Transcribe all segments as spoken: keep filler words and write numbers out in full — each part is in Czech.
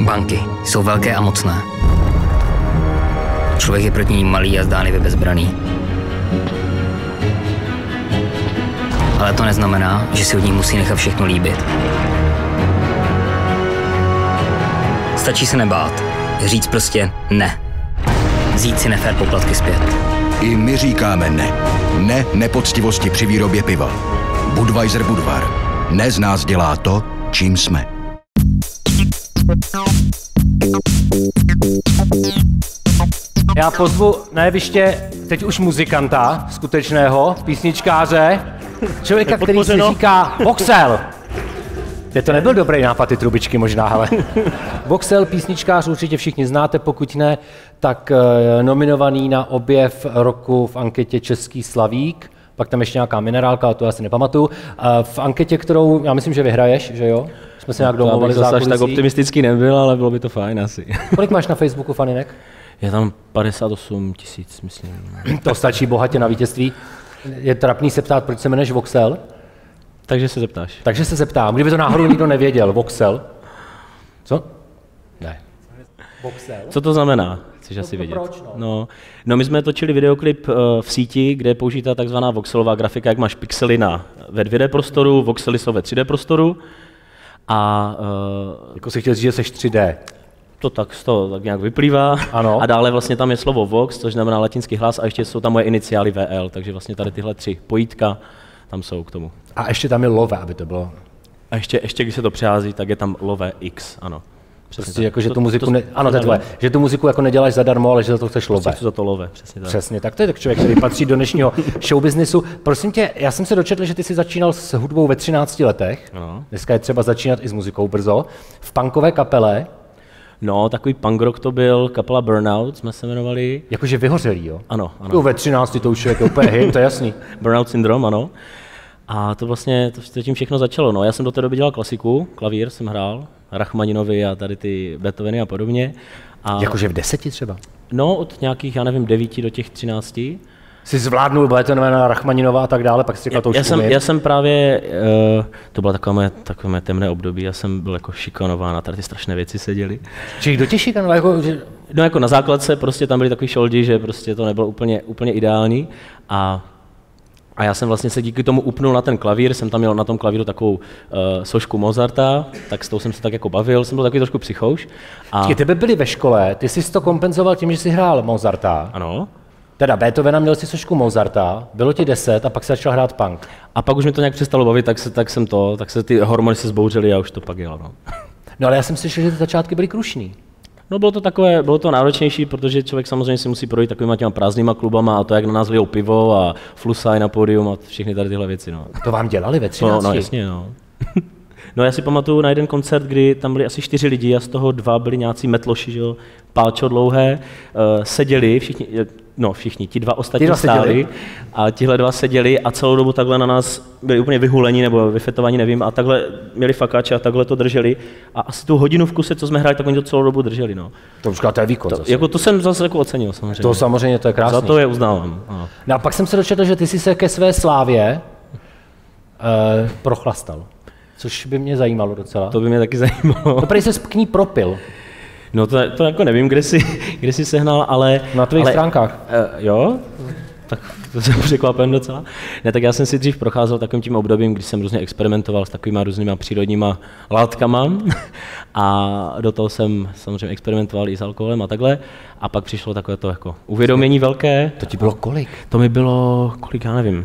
Banky jsou velké a mocné. Člověk je proti ním malý a zdánlivě bezbraný. Ale to neznamená, že si od nich musí nechat všechno líbit. Stačí se nebát. Říct prostě ne. Vzít si nefér poplatky zpět. I my říkáme ne. Ne nepoctivosti při výrobě piva. Budweiser Budvar. Ne z nás dělá to, čím jsme. Já pozvu na jeviště teď už muzikanta, skutečného, písničkáře, člověka, který si říká Voxel. Je to nebyl dobrý nápad, ty trubičky možná, ale Voxel, písničkář, určitě všichni znáte, pokud ne, tak nominovaný na objev roku v anketě Český slavík, pak tam ještě nějaká minerálka, ale to já si nepamatuju. V anketě, kterou já myslím, že vyhraješ, že jo? Jsme se nějak domluvili za kulisí. Tak optimistický nebyl, ale bylo by to fajn asi. Kolik máš na Facebooku faninek? Je tam padesát osm tisíc, myslím. To stačí bohatě na vítězství. Je trapný se ptát, proč se jmenuješ Voxel? Takže se zeptáš. Takže se zeptám. Kdyby to náhodou nikdo nevěděl, Voxel. Co? Ne. Voxel? Co to znamená? Chceš asi vědět. Proč, no? No, no, my jsme točili videoklip uh, v síti, kde je použitá takzvaná voxelová grafika, jak máš pixely na ve dvě dé prostoru, voxely jsou ve tři dé prostoru. A uh, jako si chtěl říct, že jsi tři dé. To tak z toho tak nějak vyplývá. Ano. A dále vlastně tam je slovo vox, což znamená latinský hlas, a ještě jsou tam moje iniciály V L, takže vlastně tady tyhle tři pojítka tam jsou k tomu. A ještě tam je love, aby to bylo. A ještě, ještě když se to přehází, tak je tam love X, ano. Přesně, jako, že tu muziku, ne, ano, to je tvoje, že tu muziku jako neděláš zadarmo, ale že za to chceš love. Prostě za to love, přesně tak. Přesně, tak to je tak člověk, který patří do dnešního showbiznisu. Prosím tě, já jsem se dočetl, že ty jsi začínal s hudbou ve třinácti letech. No. Dneska je třeba začínat i s muzikou brzo. V punkové kapele. No, takový punk rock to byl, kapela Burnout jsme se jmenovali. Jakože vyhořelý, jo? Ano, ano. Jo, ve třinácti to už je úplně hit, to je jasný. Burnout syndrom, ano. A to vlastně, to tím všechno začalo. No, já jsem do té doby dělal klasiku, klavír jsem hrál, Rachmaninovi a tady ty Beethoveny a podobně. A jakože v deseti třeba? No, od nějakých, já nevím, devíti do těch třinácti. Jsi zvládnul Beethovena, Rachmaninova a tak dále, pak jsi říkal, to už já jsem, já jsem právě, uh, to bylo takové mé, takové mé temné období, já jsem byl jako šikanován a tady ty strašné věci se děly. Čiže kdo tě šikanoval? Jako, že... No jako na základce prostě tam byly takový šoldi, že prostě to nebylo úplně, úplně ideální a A já jsem vlastně se díky tomu upnul na ten klavír, jsem tam měl na tom klavíru takovou uh, sošku Mozarta, tak s tou jsem se tak jako bavil, jsem byl takový trošku psychouš. A... Ty tebe byli ve škole, ty jsi to kompenzoval tím, že jsi hrál Mozarta. Ano. Teda Beethovena, měl si sošku Mozarta, bylo ti deset a pak se začal hrát punk. A pak už mi to nějak přestalo bavit, tak, se, tak jsem to, tak se ty hormony se zbouřily a už to pak jelo. No, no ale já jsem slyšel, že ty začátky byly krušný. No bylo to takové, bylo to náročnější, protože člověk samozřejmě si musí projít takovýma těma prázdnýma klubama a to, jak na nás lijou pivo a flusaj na pódium a všechny tady tyhle věci. No. To vám dělali ve třinácti? No, no jasně, no. No já si pamatuju na jeden koncert, kdy tam byli asi čtyři lidi a z toho dva byli nějací metloši, že jo, pálčo dlouhé, uh, seděli, všichni, no všichni, ti dva ostatní dva stáli seděli. A tihle dva seděli a celou dobu takhle na nás byli úplně vyhulení nebo vyfetovaní, nevím, a takhle měli fakáče a takhle to drželi a asi tu hodinu v kuse, co jsme hráli, tak oni to celou dobu drželi, no. To už to je výkon to, zase. Jako to jsem zase jako ocenil samozřejmě. To samozřejmě, to je krásný. Za to je uznávám. Ano. No a pak jsem se dočetl, že ty jsi se ke své slávě uh, prochlastal. Což by mě zajímalo docela. To by mě taky zajímalo. To prý ses k ní propil. No to, to jako nevím, kde jsi, kde jsi sehnal, ale... Na tvých ale, stránkách. Uh, jo? Tak to jsem překvapen docela. Ne, tak já jsem si dřív procházel takovým tím obdobím, kdy jsem různě experimentoval s takovýma různýma přírodníma látkama a do toho jsem samozřejmě experimentoval i s alkoholem a takhle. A pak přišlo takové to jako uvědomění velké. To ti bylo kolik? To mi bylo, kolik, já nevím,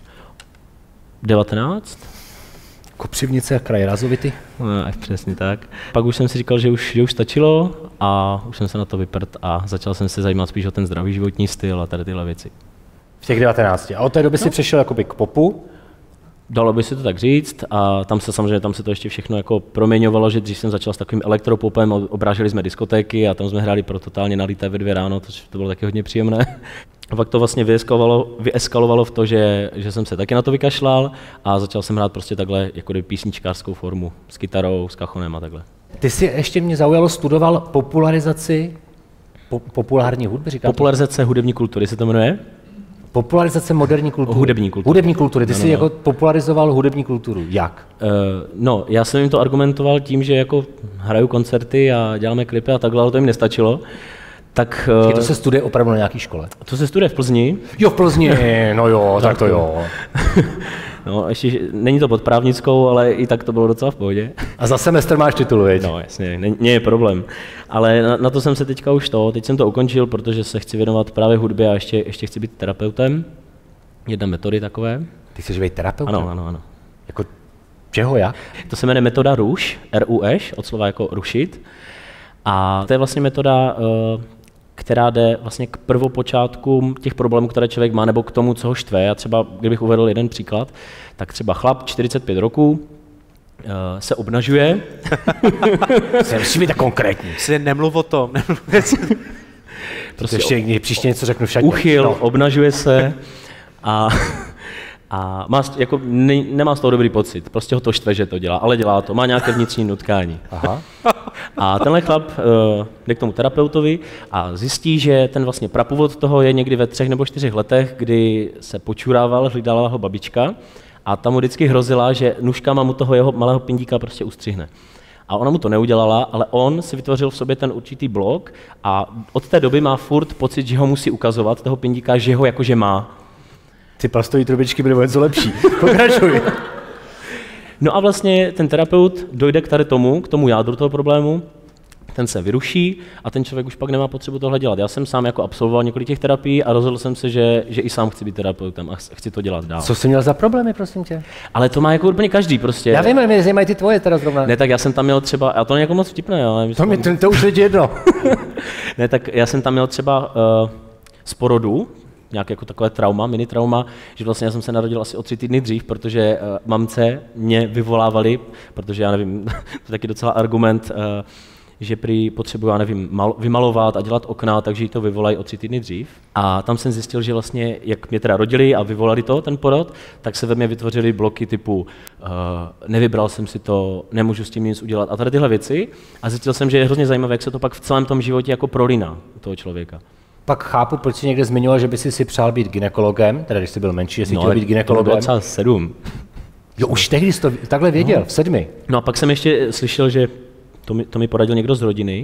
devatenáct? Kopřivnice a kraj Razovity? No, přesně tak. Pak už jsem si říkal, že už, že už stačilo a už jsem se na to vyprt a začal jsem se zajímat spíš o ten zdravý životní styl a tady tyhle věci. V těch devatenácti. A od té doby no. si přešel jakoby k popu? Dalo by si to tak říct a tam se samozřejmě tam se to ještě všechno jako proměňovalo, že když jsem začal s takovým elektropopem, obráželi jsme diskotéky a tam jsme hráli pro totálně nalité ve dvě ráno, to, to bylo taky hodně příjemné. A pak to vlastně vyeskalovalo, vyeskalovalo v to, že, že jsem se taky na to vykašlal a začal jsem hrát prostě takhle jako písničkářskou formu s kytarou, s kachonem a takhle. Ty si ještě mě zaujalo, studoval popularizaci po, populární hudby, říkáte? Popularizace hudební kultury se to jmenuje. Popularizace moderní kultury. Hudební kultury. Hudební kultury. Ty no, jsi no, jako no. popularizoval hudební kulturu. Jak? Uh, no, já jsem jim to argumentoval tím, že jako hraju koncerty a děláme klipy a takhle, ale to jim nestačilo. Tak, uh, to se studuje opravdu na nějaké škole? To se studuje v Plzni. Jo, v Plzni, no jo, tak to jo. No, ještě není to pod právnickou, ale i tak to bylo docela v pohodě. A za semestr máš titul, veď? No, jasně, není je problém. Ale na, na to jsem se teďka už to, teď jsem to ukončil, protože se chci věnovat právě hudbě a ještě, ještě chci být terapeutem. Jedna metody takové. Ty chceš být terapeutem? Ano, ano, ano. Jako čeho, jak? To se jmenuje metoda ruš, R U Š, od slova jako rušit. A to je vlastně metoda, která jde vlastně k prvopočátkům těch problémů, které člověk má, nebo k tomu, co ho štve. Já třeba, kdybych uvedl jeden příklad, tak třeba chlap, čtyřicet pět roků, se obnažuje. Musí být tak konkrétní. Si nemluv o tom. Prostě ještě příště něco řeknu však. Uchyl, no. Obnažuje se a, a má, jako, ne, nemá z toho dobrý pocit. Prostě ho to štve, že to dělá, ale dělá to, má nějaké vnitřní nutkání. Aha. A tenhle chlap uh, jde k tomu terapeutovi a zjistí, že ten vlastně prapůvod toho je někdy ve třech nebo čtyřech letech, kdy se počurával, hlídala ho babička a tam mu vždycky hrozila, že nůžkama mu toho jeho malého pindíka prostě ustřihne. A ona mu to neudělala, ale on si vytvořil v sobě ten určitý blok a od té doby má furt pocit, že ho musí ukazovat, toho pindíka, že ho jakože má. Ty plastové trubičky byly o něco lepší. Pokračuj. No a vlastně ten terapeut dojde k tady tomu, k tomu jádru toho problému, ten se vyruší a ten člověk už pak nemá potřebu tohle dělat. Já jsem sám jako absolvoval několik těch terapií a rozhodl jsem se, že, že i sám chci být terapeutem a chci to dělat dál. Co jsi měl za problémy, prosím tě? Ale to má jako úplně každý prostě. Já vím, ale mě zajímají ty tvoje teda zrovna. Ne, tak já jsem tam měl třeba, a to není jako moc vtipné, ale... To, mi, to, to už je jedno. Ne, tak já jsem tam měl třeba uh, z porodu, nějaké jako takové trauma, mini trauma, že vlastně já jsem se narodil asi o tři týdny dřív, protože uh, mamce mě vyvolávali, protože já nevím, to je taky docela argument, uh, že prý potřebuji, já nevím, mal, vymalovat a dělat okna, takže jí to vyvolají o tři týdny dřív. A tam jsem zjistil, že vlastně, jak mě teda rodili a vyvolali to, ten porod, tak se ve mně vytvořily bloky typu uh, nevybral jsem si to, nemůžu s tím nic udělat a tady tyhle věci. A zjistil jsem, že je hrozně zajímavé, jak se to pak v celém tom životě jako prolíná u toho člověka. Pak chápu, proč jsi někde zmiňoval, že by si si přál být gynekologem, teda když jsi byl menší, jestli no, chtěl být gynekologem. To bylo třeba sedm. Jo, už tehdy jsi to takhle věděl, no. v sedmi. No a pak jsem ještě slyšel, že to mi, to mi poradil někdo z rodiny,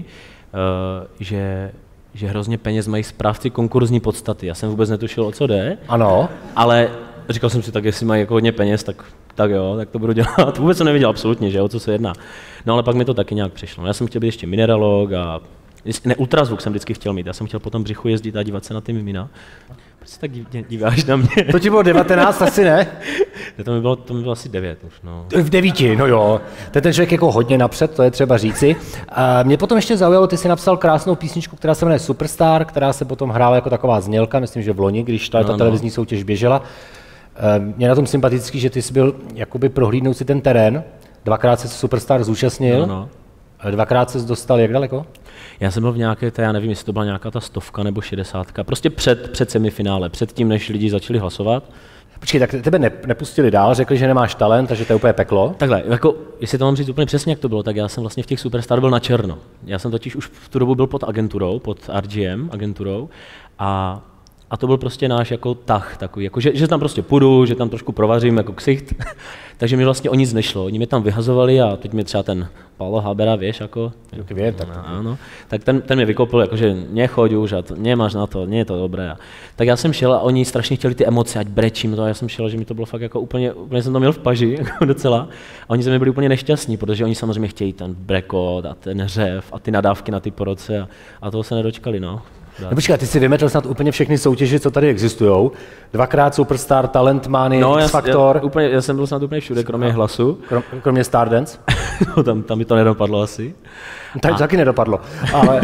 uh, že, že hrozně peněz mají správci konkurzní podstaty. Já jsem vůbec netušil, o co jde. Ano. Ale říkal jsem si, tak jestli mají jako hodně peněz, tak, tak jo, tak to budu dělat. Vůbec jsem nevěděl absolutně, že o co se jedná. No ale pak mi to taky nějak přišlo. Já jsem chtěl být ještě mineralog a ne, ultrazvuk jsem vždycky chtěl mít. Já jsem chtěl po tom břichu jezdit a dívat se na ty mimina. Proč se tak díváš na mě? To ti bylo devatenáct, asi ne? ne to, mi bylo, to mi bylo asi devět už, no. V devíti, no jo. To je ten člověk jako hodně napřed, to je třeba říci. A mě potom ještě zaujalo, ty jsi napsal krásnou písničku, která se jmenuje Superstar, která se potom hrála jako taková znělka, myslím, že v loni, když ta, no, ta no. televizní soutěž běžela. Mě na tom sympatický, že ty jsi byl jakoby prohlídnout si ten terén, dvakrát se Superstar zúčastnil, no, no. dvakrát se dostal jak daleko? Já jsem byl v nějaké, já nevím, jestli to byla nějaká ta stovka nebo šedesátka, prostě před, před semifinále, před tím, než lidi začali hlasovat. Počkej, tak tebe ne, nepustili dál, řekli, že nemáš talent, takže to je úplně peklo. Takhle, jako, jestli to mám říct úplně přesně, jak to bylo, tak já jsem vlastně v těch Superstar byl na černo. Já jsem totiž už v tu dobu byl pod agenturou, pod R G M agenturou a, a to byl prostě náš jako tah takový, jako, že, že tam prostě půjdu, že tam trošku provařím jako ksicht. Takže mi vlastně o nic nešlo, oni mě tam vyhazovali a teď mi třeba ten Paolo Habera, víš, jako... Vě, tak, no, ano, tak ten, ten mě vykopl, jakože nechoď už a to, nemáš na to, nie je to dobré. A, tak já jsem šel a oni strašně chtěli ty emoce, ať brečím to a já jsem šel, že mi to bylo fakt jako úplně, úplně jsem to měl v paži, jako docela. A oni ze mě byli úplně nešťastní, protože oni samozřejmě chtějí ten brekot a ten řev a ty nadávky na ty porodce a, a toho se nedočkali, no. No počkej, ty si vymetl snad úplně všechny soutěže, co tady existujou. Dvakrát Superstar, Talent Mania, no, X-Factor. Já, úplně, já jsem byl snad úplně všude, kromě hlasu. Krom, kromě Stardance? No, tam, tam mi to nedopadlo asi. Tady to taky nedopadlo. Ale...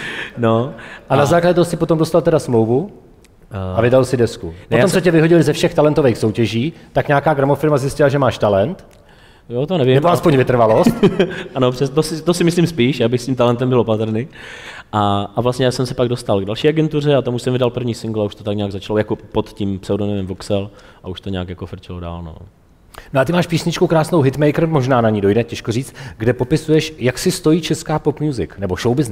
no, a, a na základě toho si potom dostal teda smlouvu a vydal si desku. Potom jsem... se tě vyhodili ze všech talentových soutěží, tak nějaká gramofirma zjistila, že máš talent. Jo, to nevím. Nebo aspoň vytrvalost. Ano, přes, to, si, to si myslím spíš, abych s tím talentem byl opatrný. A, a vlastně já jsem se pak dostal k další agentuře a tam už jsem vydal první single a už to tak nějak začalo jako pod tím pseudonymem Voxel a už to nějak jako frčelo dál. No. No a ty máš písničku krásnou Hitmaker, možná na ní dojde, těžko říct, kde popisuješ, jak si stojí česká pop music nebo show business.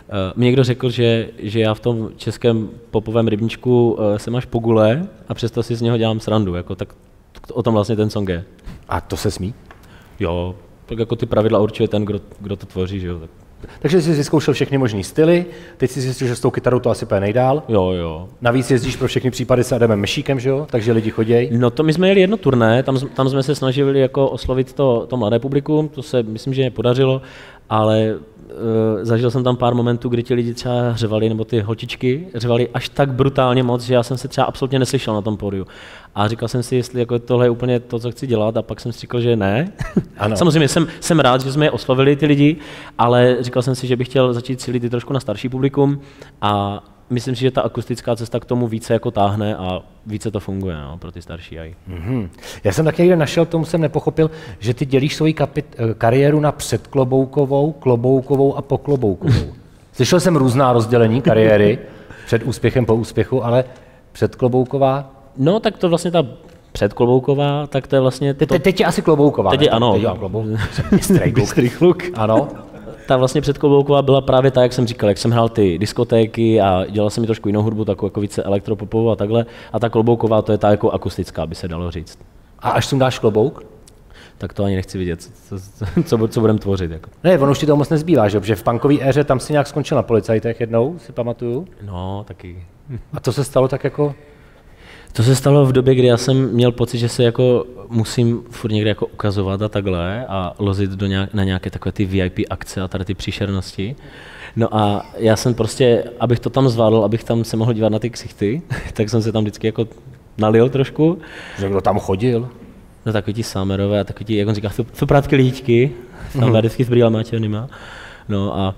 Mě někdo řekl, že, že já v tom českém popovém rybníčku jsem až pogule a přesto si z něho dělám srandu, jako, tak o tom vlastně ten song je. A to se smí? Jo, tak jako ty pravidla určuje ten, kdo, kdo to tvoří, že jo. Tak. Takže jsi vyzkoušel všechny možný styly, teď si zjistil, že s tou kytarou to asi půjde nejdál. Jo, jo. Navíc jezdíš pro všechny případy s Adamem Mešíkem, že jo, takže lidi chodějí. No to my jsme jeli jedno turné, tam, tam jsme se snažili jako oslovit to, to mladé publikum, to se myslím, že podařilo, ale uh, zažil jsem tam pár momentů, kdy ti lidi třeba řvali, nebo ty holčičky řvali až tak brutálně moc, že já jsem se třeba absolutně neslyšel na tom pódiu. A říkal jsem si, jestli jako tohle je úplně to, co chci dělat, a pak jsem si říkal, že ne. Ano. Samozřejmě jsem, jsem rád, že jsme je oslovili ty lidi, ale říkal jsem si, že bych chtěl začít cílit i trošku na starší publikum a myslím si, že ta akustická cesta k tomu více jako táhne a více to funguje, no, pro ty starší aj. Mm-hmm. Já jsem taky někde našel, tomu jsem nepochopil, že ty dělíš svoji kapit- kariéru na předkloboukovou, kloboukovou a pokloboukovou. Slyšel jsem různá rozdělení kariéry, před úspěchem, po úspěchu, ale předklobouková? No, tak to vlastně ta předklobouková, tak to je vlastně to... Te, teď je asi klobouková. Teď je ano. Teď je klobouk. Bystrý kluk. Ano. Ta vlastně předklobouková byla právě tak, jak jsem říkal, jak jsem hrál ty diskotéky a dělal jsem mi trošku jinou hudbu, takovou jako více elektropopovou a takhle. A ta klobouková, to je ta jako akustická, by se dalo říct. A až sem dáš klobouk? Tak to ani nechci vidět, co, co, co, co budeme tvořit. Jako. Ne, ono už ti to moc nezbývá, že? Protože v punkové éře tam si nějak skončil na policajtech jednou, si pamatuju. No, taky. A to se stalo tak jako... To se stalo v době, kdy já jsem měl pocit, že se jako musím furt někde jako ukazovat a takhle a lozit do nějak, na nějaké takové ty V I P akce a tady ty příšernosti. No a já jsem prostě, abych to tam zvládl, abych tam se mohl dívat na ty ksichty, tak jsem se tam vždycky jako nalil trošku. Že kdo tam chodil? No takový ti sámerové a takový ti, jak on říká, fuprátky lidičky, tam mm. vždycky s brýlema černýma. No a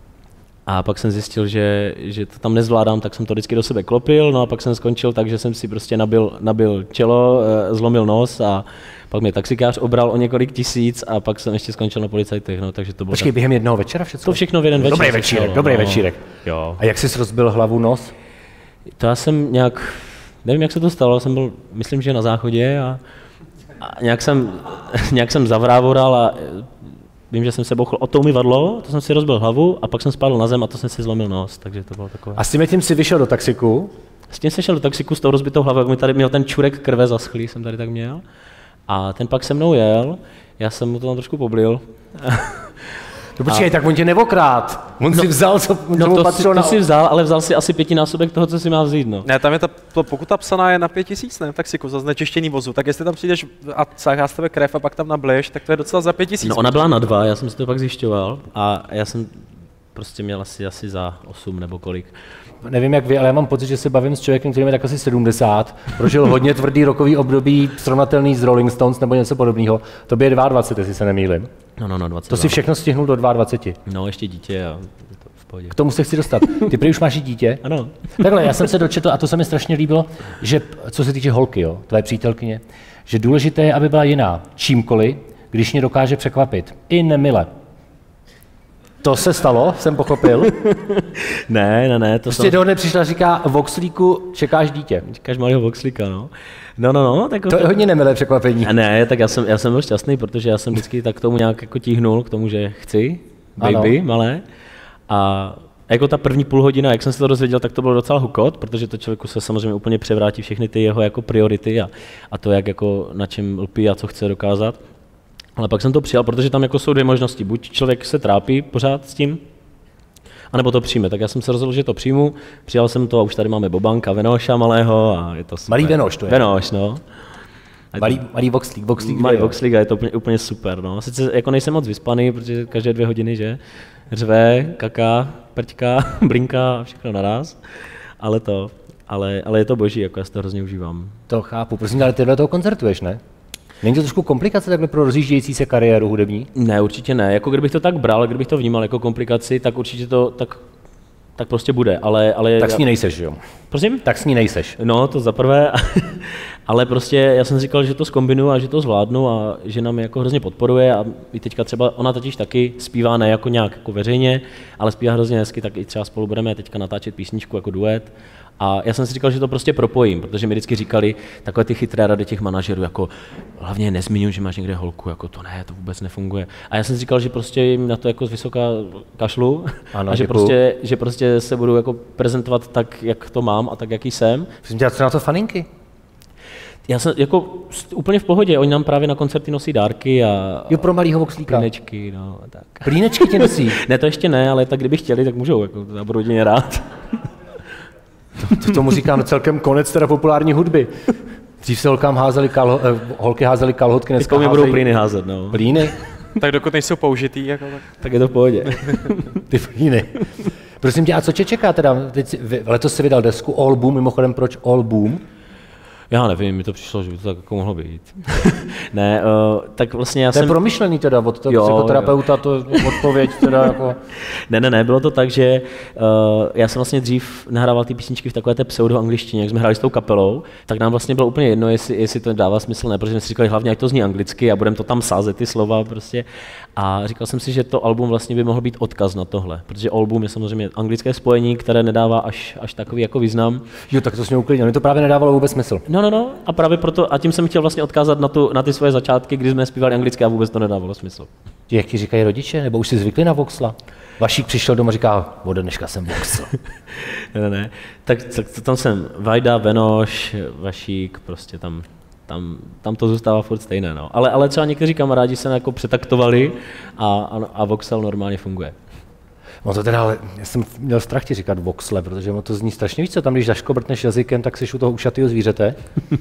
A pak jsem zjistil, že, že to tam nezvládám, tak jsem to vždycky do sebe klopil, no a pak jsem skončil tak, že jsem si prostě nabil, nabil čelo, zlomil nos a pak mě taxikář obral o několik tisíc a pak jsem ještě skončil na policajtech, no, takže to bylo... Počkej, tak... během jednoho večera všechno? To všechno v jeden večer. Dobrý večírek, no, dobrý no, večírek. Jo. A jak jsi rozbil hlavu, nos? To já jsem nějak, nevím, jak se to stalo, jsem byl, myslím, že na záchodě a, a nějak jsem, nějak jsem zavrávoral a vím, že jsem se bouchl o to umyvadlo, to jsem si rozbil hlavu a pak jsem spadl na zem a to jsem si zlomil nos, takže to bylo takové. A s tím tím si vyšel do taxiku? S tím jsem šel do taxiku s tou rozbitou hlavou, jak mi tady měl ten čurek krve zaschlý, jsem tady tak měl. A ten pak se mnou jel, já jsem mu to tam trošku poblil. No počkej, a... tak on tě nevokrát. On no, si vzal, co no mu to, patřilo si, na... to si vzal, ale vzal si asi pětinásobek toho, co si má vzít, no. Ne, tam je ta pokuta psaná je na pět tisíc, ne, v taxiku za znečištění vozu, tak jestli tam přijdeš a sáhá z tebe krev a pak tam nableješ, tak to je docela za pět tisíc. No ona byla na dva, já jsem si to pak zjišťoval a já jsem prostě měl asi, asi za osm nebo kolik. Nevím jak vy, ale já mám pocit, že se bavím s člověkem, který je tak asi sedmdesát, prožil hodně tvrdý rokový období, srovnatelný s Rolling Stones nebo něco podobného. To by je dvacet dva, jestli se nemýlim. No, no, no, dvacet dva. To si všechno stihnul do dvacet dva. No, ještě dítě a to v pohodě. K tomu se chci dostat. Ty prý už máš i dítě? Ano. Takhle, já jsem se dočetl, a to se mi strašně líbilo, že co se týče holky, jo, tvé přítelkyně, že důležité je, aby byla jiná čímkoliv, když mě dokáže překvapit. I nemile. To se stalo, jsem pochopil. ne, ne, ne. To prostě do dne přišla a říká, Voxlíku, čekáš dítě. Čekáš malého Voxlíka, no. No, no, no. Tak to je hodně nemilé překvapení. A ne, tak já jsem, já jsem byl šťastný, protože já jsem vždycky tak k tomu nějak jako tíhnul, k tomu, že chci, baby, ano. Malé. A jako ta první půl hodina, jak jsem se to dozvěděl, tak to bylo docela hukot, protože to člověku se samozřejmě úplně převrátí všechny ty jeho jako priority a, a to, jak jako na čem lpí a co chce dokázat. Ale pak jsem to přijal, protože tam jako jsou dvě možnosti. Buď člověk se trápí pořád s tím, anebo to přijme. Tak já jsem se rozhodl, že to přijmu. Přijal jsem to a už tady máme Bobanka, Venoša malého a je to super. Malý Venoš to je. Venoš, no. Malý, malý Voxlík, Voxlík. Malý Voxlík a je to úplně, úplně super, no. Sice jako nejsem moc vyspaný, protože každé dvě hodiny, že? Řve, kaká, prťka, blinká a všechno naraz. Ale to, ale, ale je to boží, jako já si to hrozně užívám. To chápu, prosím, ale ty do toho koncertuješ, ne? Není to trošku komplikace takhle pro rozjíždějící se kariéru hudební? Ne, určitě ne. Jako kdybych to tak bral, kdybych to vnímal jako komplikaci, tak určitě to tak, tak prostě bude. Ale, ale tak s ní nejseš, jo? Prosím? Tak s ní nejseš. No, to za prvé. Ale prostě já jsem říkal, že to zkombinuju a že to zvládnu a že nám jako hrozně podporuje a i teďka třeba, ona totiž taky zpívá ne jako nějak jako veřejně, ale zpívá hrozně hezky, tak i třeba spolu budeme teďka natáčet písničku jako duet A já jsem si říkal, že to prostě propojím, protože mi vždycky říkali takové ty chytré rady těch manažerů, jako hlavně nezmiňuj, že máš někde holku, jako to ne, to vůbec nefunguje. A já jsem si říkal, že prostě jim na to jako z vysoká kašlu ano, a že prostě, že prostě se budu jako prezentovat tak, jak to mám a tak, jaký jsem. Musím dělat co na to faninky. Já jsem jako úplně v pohodě, oni nám právě na koncerty nosí dárky a... Jo, pro malýho voxlíka. Plínečky, no a tak. Plínečky ti nosí? Ne, to ještě ne, ale tak kdyby chtěli, tak můžou, jako já budu hodně rád. To, to, tomu říkám celkem konec teda populární hudby. Dřív se holkám házeli kalho, eh, holky házely kalhotky, dneska házejí... budou plíny házet, no. Plíny? Tak dokud nejsou použitý, jako tak. Tak je to v pohodě. Ty plíny. Prosím tě, a co tě čeká teda? Teď si, letos si vydal desku All Boom, mimochodem proč All Boom? Já nevím, mi to přišlo, že by to tak jako mohlo být. ne, uh, tak vlastně já to jsem... To je promyšlený teda od toho psychoterapeuta, to odpověď teda jako... ne, ne, ne, bylo to tak, že uh, já jsem vlastně dřív nahrával ty písničky v takové té pseudo-angličtině, jak jsme hráli s tou kapelou, tak nám vlastně bylo úplně jedno, jestli, jestli to dává smysl, ne, protože jsme si říkali hlavně, jak to zní anglicky a budeme to tam sázet ty slova prostě. A říkal jsem si, že to album vlastně by mohl být odkaz na tohle, protože album je samozřejmě anglické spojení, které nedává až, až takový jako význam. Jo, tak to jsme uklidnili, to právě nedávalo vůbec smysl. No, no, no, a právě proto, a tím jsem chtěl vlastně odkázat na, tu, na ty svoje začátky, kdy jsme zpívali anglicky a vůbec to nedávalo smysl. Jak ti říkají rodiče, nebo už si zvykli na Voxla? Vašík přišel doma a říká, ode dneška jsem Voxl. ne, ne, ne, tak, tak tam jsem Vajda, Venoš, Vašík, prostě tam, tam, tam to zůstává furt stejné, no. Ale, ale třeba někteří kamarádi se jako přetaktovali a, a, a Voxel normálně funguje. No to teda, ale já jsem měl strach ti říkat Voxle, protože ono to zní strašně víc, co tam, když zaškobrtneš jazykem, tak jsi u toho ušatýho zvířete.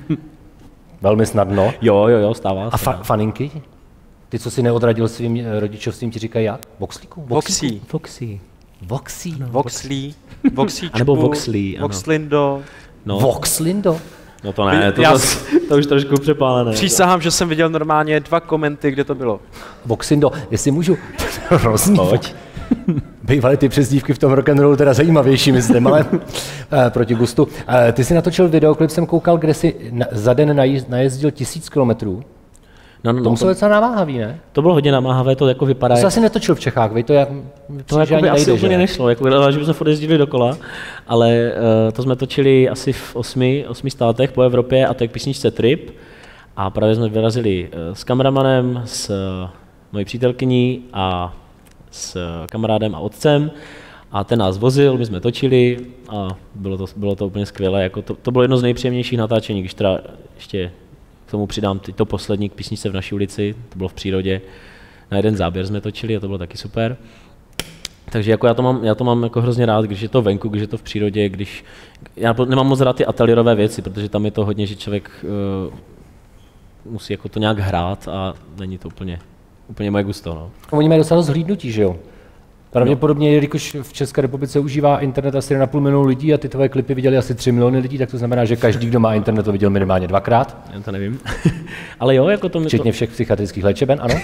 Velmi snadno. Jo, jo, jo, stává se. A fa- faninky? Ty, co si neodradil svým rodičovstvím, ti říkají jak? Voxlíku? Voxí. Voxí. Voxí. No, Voxlí. Voxíčku. Nebo Voxlí, ano. Voxlindo. No. Voxlindo? No to ne, to, Já... to, to už trošku přepálené. Přísahám, že jsem viděl normálně dva komenty, kde to bylo. Voxindo, jestli můžu, hrozný. Pojď. Bývaly ty přezdívky v tom rock'n'rollu teda zajímavější, myslím, ale eh, proti gustu. Eh, ty jsi natočil videoklip, jsem koukal, kde jsi na, za den najízd, najezdil tisíc kilometrů. No, no, no, to muselo docela namáhavý, ne? To bylo hodně namáhavé, to jako vypadá. To jsi asi netočil v Čechách, vy to jak... To jako by asi úplně nešlo, jako, že bychom furt jezdili dokola, ale uh, to jsme točili asi v osmi, osmi státech po Evropě a to je k písničce Trip. A právě jsme vyrazili uh, s kameramanem, s uh, mojí přítelkyní a s uh, kamarádem a otcem. A ten nás vozil, my jsme točili a bylo to, bylo to úplně skvělé. Jako to, to bylo jedno z nejpříjemnějších natáčení, když teda ještě k tomu přidám teď to poslední k písničce v naší ulici, to bylo v přírodě. Na jeden záběr jsme točili a to bylo taky super. Takže jako já to mám, já to mám jako hrozně rád, když je to venku, když je to v přírodě, když... Já nemám moc rád ty ateliérové věci, protože tam je to hodně, že člověk uh, musí jako to nějak hrát a není to úplně, úplně moje gusto. No. Oni mají docela zhlídnutí, že jo? Pravděpodobně, jelikož v České republice užívá internet asi jedna půl milionu lidí a ty tvoje klipy viděli asi tři miliony lidí, tak to znamená, že každý, kdo má internet, to viděl minimálně dvakrát. Já to nevím. Ale jo, jako to mi Včetně to... všech psychiatrických léčeben, ano?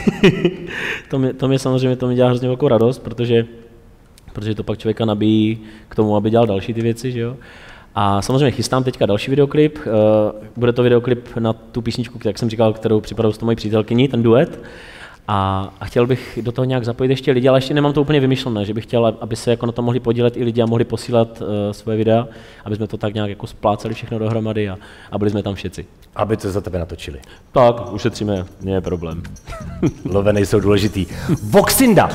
to, mě, to mě samozřejmě to mě dělá hrozně velkou radost, protože, protože to pak člověka nabíjí k tomu, aby dělal další ty věci, že jo. A samozřejmě chystám teďka další videoklip. Bude to videoklip na tu písničku, jak jsem říkal, kterou připravil s tou mojí přítelkyní, ten duet. A, a chtěl bych do toho nějak zapojit ještě lidi, ale ještě nemám to úplně vymyšlené, že bych chtěl, aby se jako na to mohli podílet i lidi a mohli posílat uh, svoje videa, aby jsme to tak nějak jako spláceli všechno dohromady a, a byli jsme tam všetci. Aby to za tebe natočili. Tak, ušetříme, nie je problém. Love nejsou důležitý. Voxinda!